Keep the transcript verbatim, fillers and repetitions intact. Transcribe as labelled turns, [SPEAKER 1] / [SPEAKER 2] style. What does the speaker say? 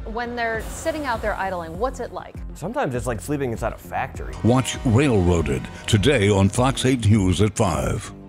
[SPEAKER 1] When they're sitting out there idling, what's it like?
[SPEAKER 2] Sometimes it's like sleeping inside a factory.
[SPEAKER 3] Watch Railroaded today on Fox eight News at five.